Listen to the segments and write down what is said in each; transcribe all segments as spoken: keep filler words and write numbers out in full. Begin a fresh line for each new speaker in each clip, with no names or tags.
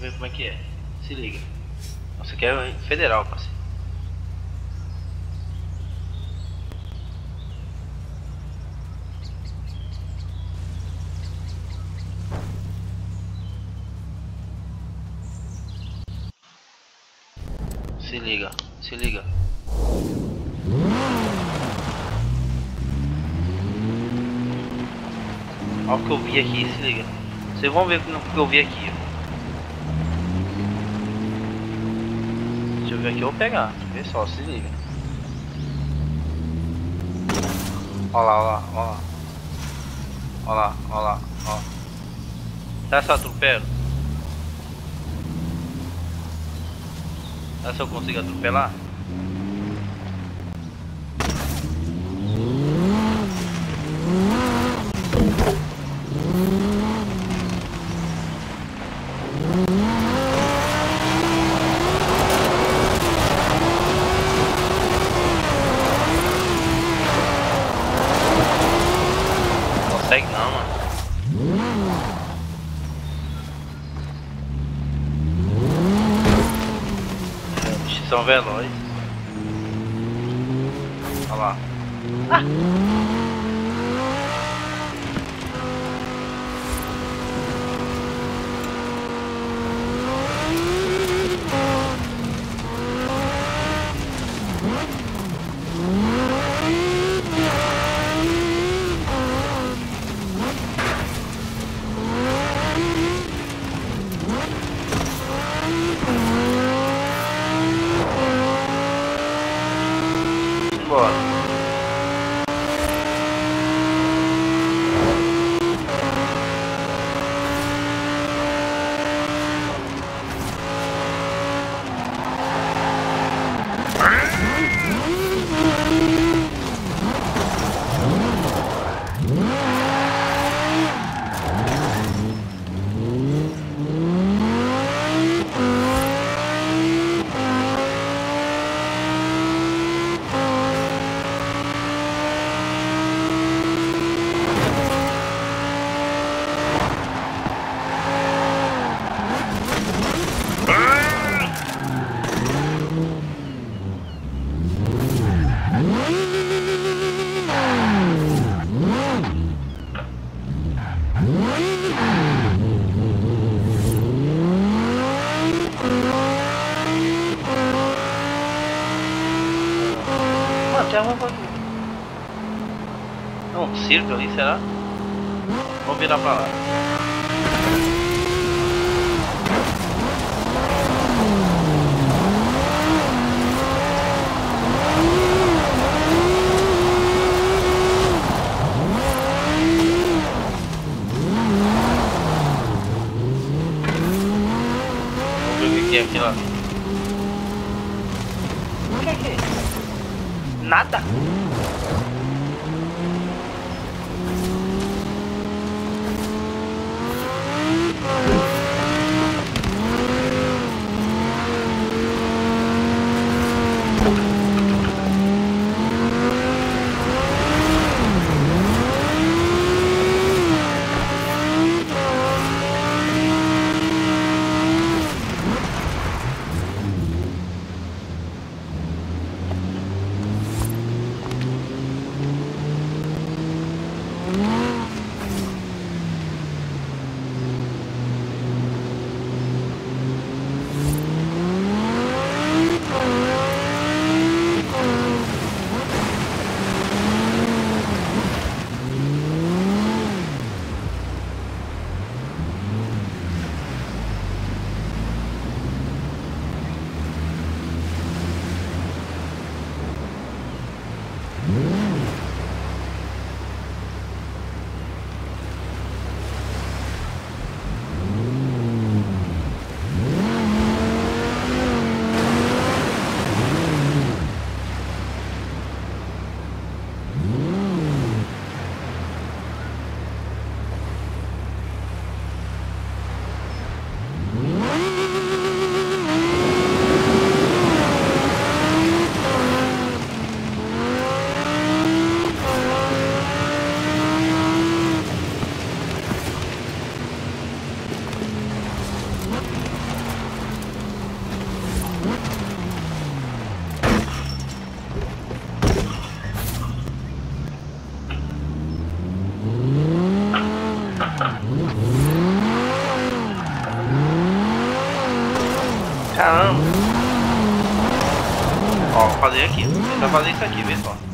ver como é que é. Se liga. Nossa, aqui é federal, parceiro. Se liga, se liga. Olha o que eu vi aqui, se liga. Vocês vão ver o que eu vi aqui. Deixa eu ver aqui, eu vou pegar. Vê só, se liga. Olha lá, olha lá, olha lá. Olha lá, olha lá, ó. Será que eu atropelo? Será que eu consigo atropelar? Não consegue não, mano. São velozes. Olha lá. Ah. Bora. Tem uma coisa. É um circo ali, será? Vamos virar pra lá. Vamos ver o que é aqui lá. O que é que é isso? Nada. Caramba. Ó, vou fazer aqui. Vou tentar fazer isso aqui, vê só.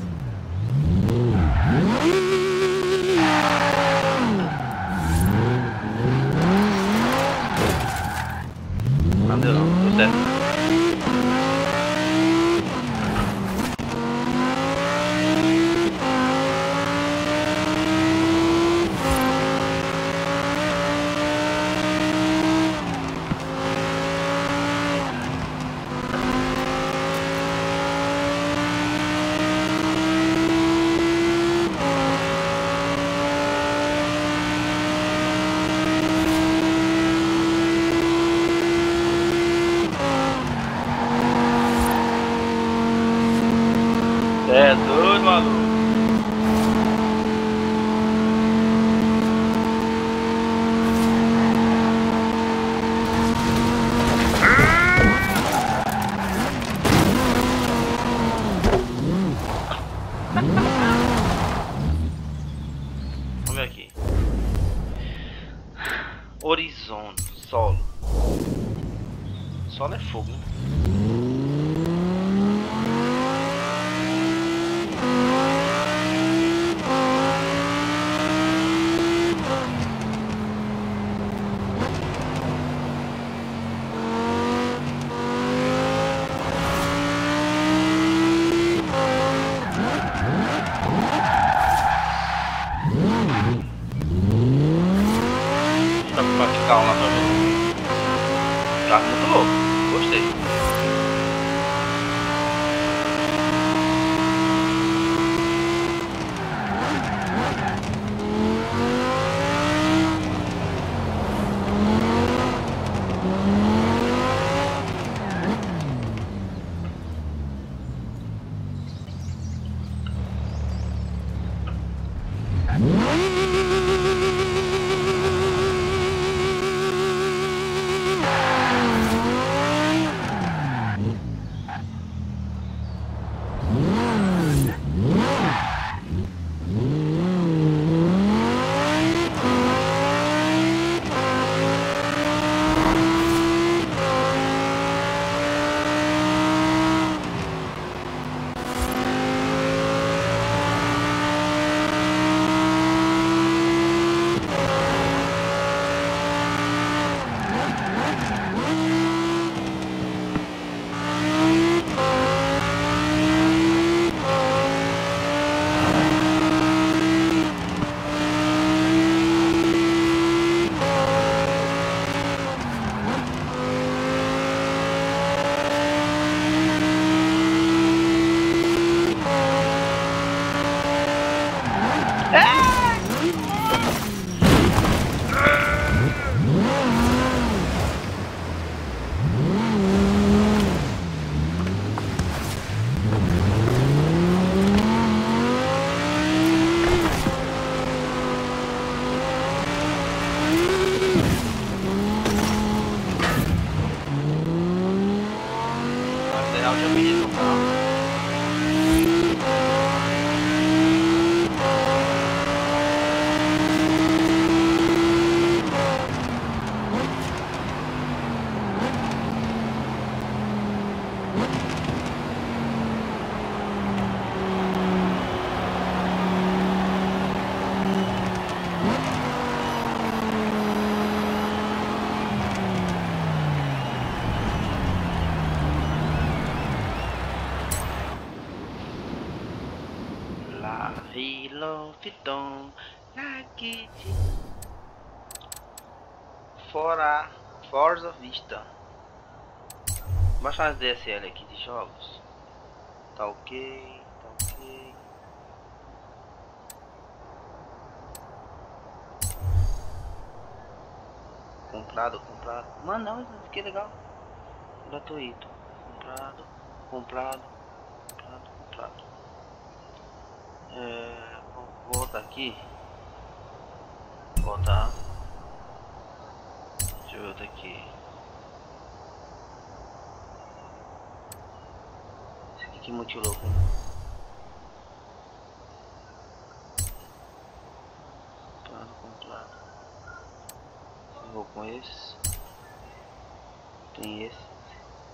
Não deu não, deu certo. É doido, maluco. Vamos ver aqui. Horizonte, solo. Solo é fogo, né? Dá pra praticar um lá pra ver. Tá muito louco, gostei. Fiton, Nakiti, fora Forza Vista. Baixar as D S L aqui de jogos. Tá ok, tá ok. Comprado, comprado. Mano, não, isso aqui é legal. Gratuito. Comprado, comprado, comprado, comprado. É, vou voltar aqui. Voltar. Deixa eu ver outro aqui. Esse aqui que é muito louco, né? Comprado, comprado. Eu vou com esse. Tem esse.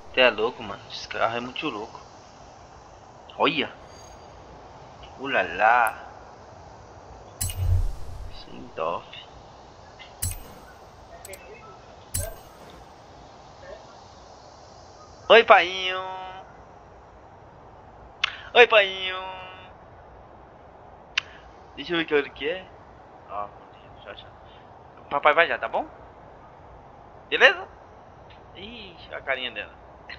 Você é louco, mano. Esse carro é muito louco. Olha. Ulala. Sem dó. Oi, painho. Oi, painho. Deixa eu ver que hora que é. Ó, já, já. Papai vai já, tá bom? Beleza? Ixi, a carinha dela.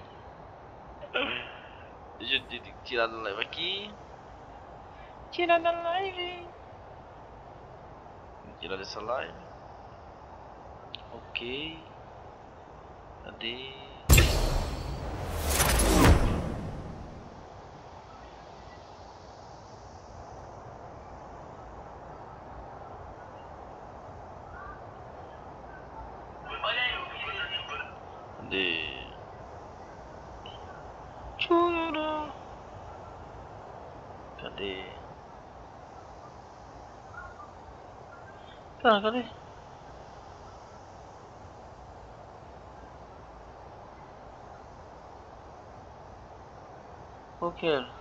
Deixa eu tirar da live aqui. Tirar da live. Tirar dessa live. Ok. Cadê? Cadê? Chururu. Cadê? Tá, cadê? Qual que era?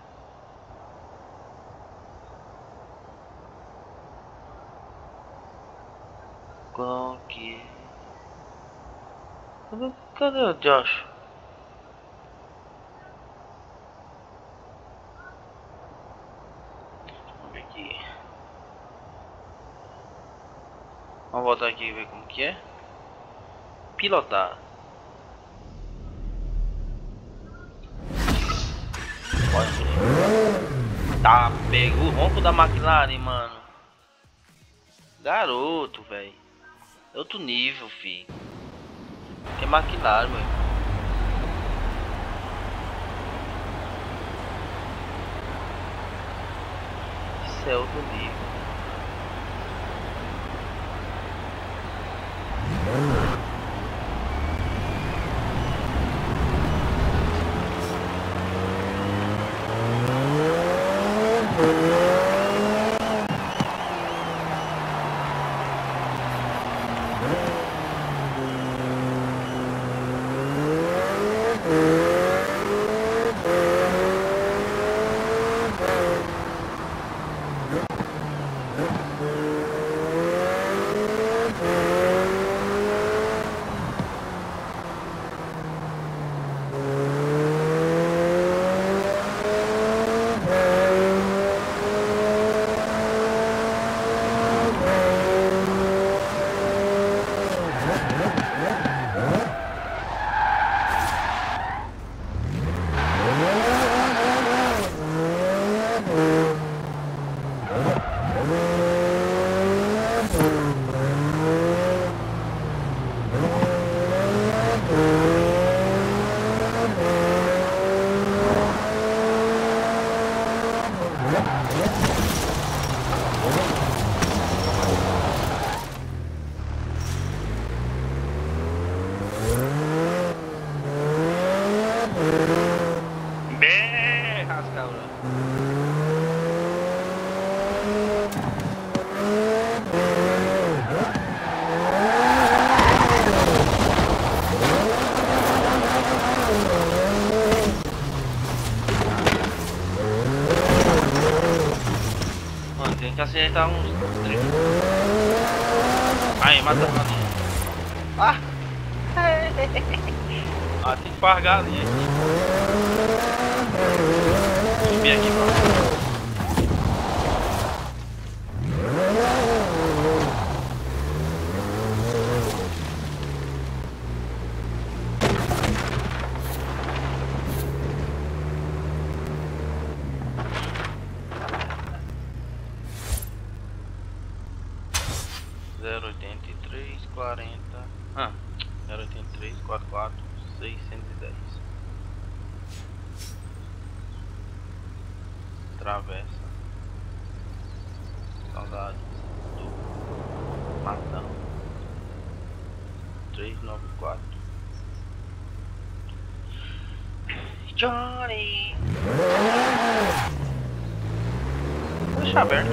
Qual que é? Cadê, cadê o Josh? Vamos ver aqui. Vamos voltar aqui e ver como que é. Pilotar. Olha. Tá, pegou o ronco da McLaren, mano. Garoto, velho. Outro nível, fi. Que é McLaren, mano. Isso é outro nível. Tem que acertar uns três. Aí, mata a galinha. Ah! Ah, tem que parar a galinha aqui. Subir aqui pra... zero oitenta e três quarenta. Ah, zero oitenta e três quarenta e quatro seiscentos e dez. Travessa. Saudades do Matão. trezentos e noventa e quatro. Johnny. Deixa aberto.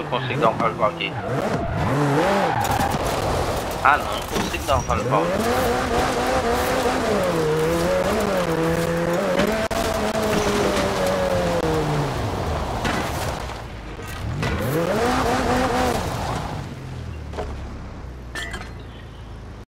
consigo dar um qualificar aqui. Ah não, não consigo dar um qualificar.